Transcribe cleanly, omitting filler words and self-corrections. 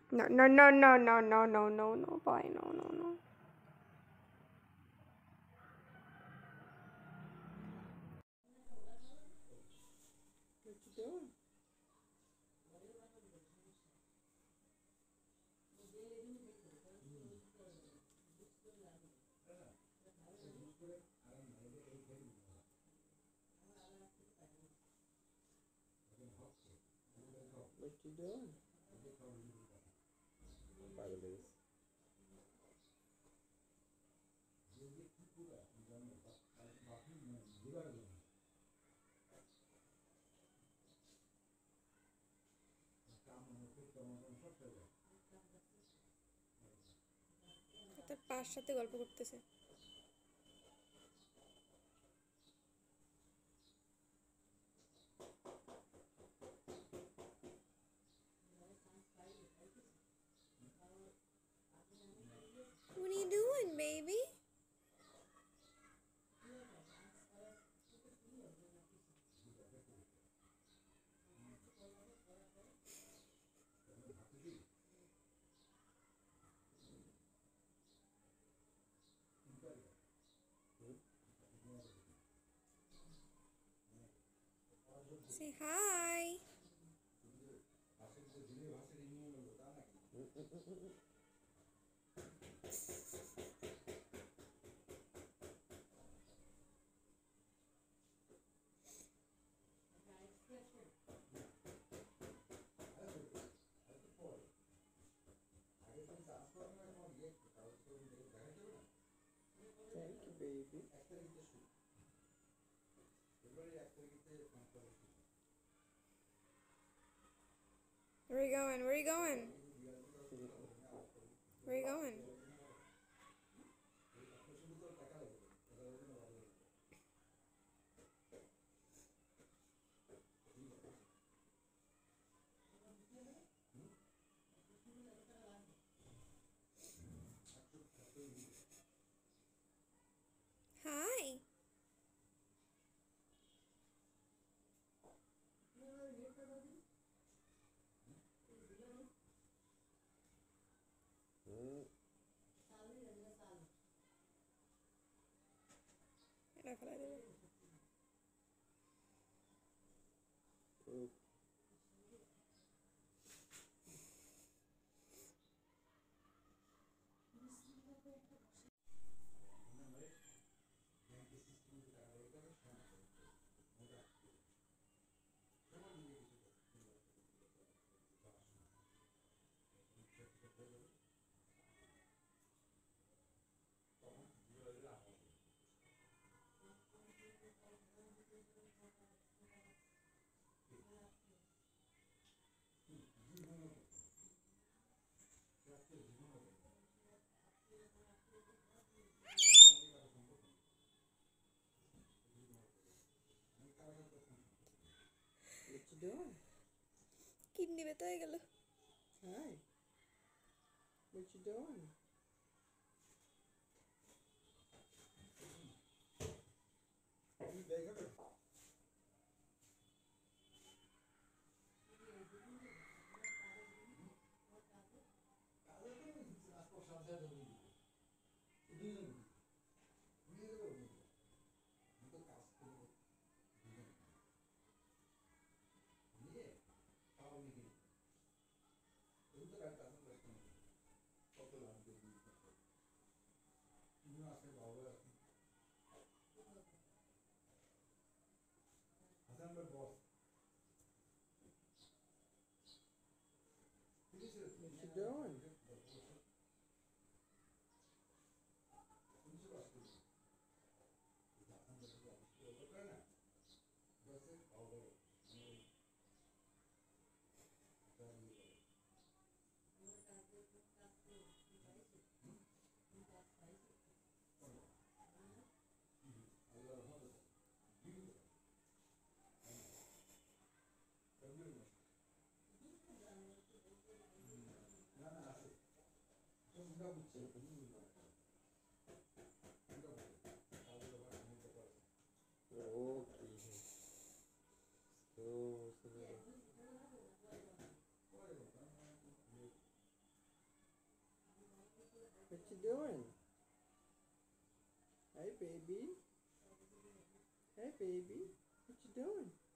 No, no, no, no, no, no, no, no, no, boy, no, no, no. What you doing? What you doing? তার পাশ সাথে গল্প করতেছে। What are you doing, baby? Say hi. Thank you, baby. Where are you going? Where are you going? Where are you going? Hi. এটা ফেলাই দেবে। What you doing? Kidney ব্যথা হয়ে গেল। Hi. What you doing? What you doing? What you doing? Hey, baby. Hey, baby. What you doing?